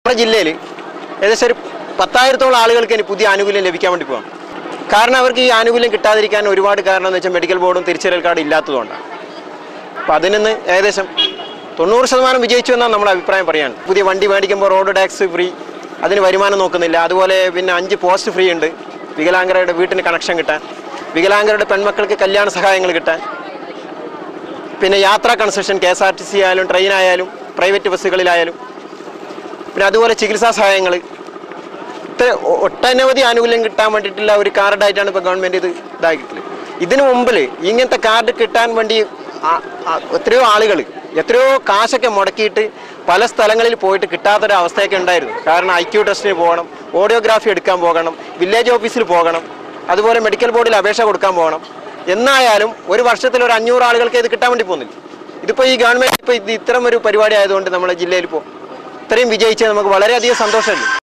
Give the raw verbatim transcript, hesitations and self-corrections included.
നമ്മുടെ ജില്ലയിൽ ഏകദേശം ഒരു പത്തായിരത്തോളം ആളുകൾക്ക് ഇനി പുതിയ ആനുകൂല്യം ലഭിക്കാൻ വേണ്ടി പോകാം. കാരണം അവർക്ക് ഈ ആനുകൂല്യം കിട്ടാതിരിക്കാൻ ഒരുപാട് കാരണം എന്ന് വെച്ചാൽ മെഡിക്കൽ ബോർഡും തിരിച്ചറിയൽ കാർഡ് ഇല്ലാത്തതുകൊണ്ടാണ്. അപ്പോൾ അതിൽ നിന്ന് ഏകദേശം തൊണ്ണൂറ് ശതമാനം വിജയിച്ചു എന്നാണ് നമ്മുടെ അഭിപ്രായം പറയാൻ. പുതിയ വണ്ടി മേടിക്കുമ്പോൾ റോഡ് ടാക്സ് ഫ്രീ, അതിന് വരുമാനം നോക്കുന്നില്ല. അതുപോലെ പിന്നെ അഞ്ച് പോസ്റ്റ് ഫ്രീ ഉണ്ട് വികലാംഗരുടെ വീട്ടിന് കണക്ഷൻ കിട്ടാൻ, വികലാംഗരുടെ പെൺമക്കൾക്ക് കല്യാണ സഹായങ്ങൾ കിട്ടാൻ, പിന്നെ യാത്രാ concession K S R T C ആയാലും ട്രെയിൻ ആയാലും പ്രൈവറ്റ് ബസ്സുകളിലായാലും, പിന്നെ അതുപോലെ ചികിത്സാ സഹായങ്ങൾ, ഇത്ര ഒട്ടനവധി ആനുകൂല്യം കിട്ടാൻ വേണ്ടിയിട്ടുള്ള ഒരു കാർഡായിട്ടാണ് ഇപ്പോൾ ഗവൺമെൻറ് ഇത് ഇതാക്കിയിട്ടുള്ളത്. ഇതിനു മുമ്പിൽ ഇങ്ങനത്തെ കാർഡ് കിട്ടാൻ വേണ്ടി എത്രയോ ആളുകൾ എത്രയോ കാശൊക്കെ മുടക്കിയിട്ട് പല സ്ഥലങ്ങളിൽ പോയിട്ട് കിട്ടാത്തൊരവസ്ഥയൊക്കെ ഉണ്ടായിരുന്നു. കാരണം ഐ ക്യു ടെസ്റ്റിന് പോകണം, ഓഡിയോഗ്രാഫി എടുക്കാൻ പോകണം, വില്ലേജ് ഓഫീസിൽ പോകണം, അതുപോലെ മെഡിക്കൽ ബോർഡിൽ അപേക്ഷ കൊടുക്കാൻ പോകണം. എന്നായാലും ഒരു വർഷത്തിൽ ഒരു അഞ്ഞൂറ് ആളുകൾക്ക് ഇത് കിട്ടാൻ വേണ്ടി പോകുന്നില്ല. ഇതിപ്പോൾ ഈ ഗവൺമെൻറ് ഇപ്പോൾ ഇത് ഇത്തരം ഒരു പരിപാടി ആയതുകൊണ്ട് നമ്മുടെ ജില്ലയിൽ ഇപ്പോൾ ഇത്രയും വിജയിച്ച് നമുക്ക് വളരെയധികം സന്തോഷമുണ്ട്.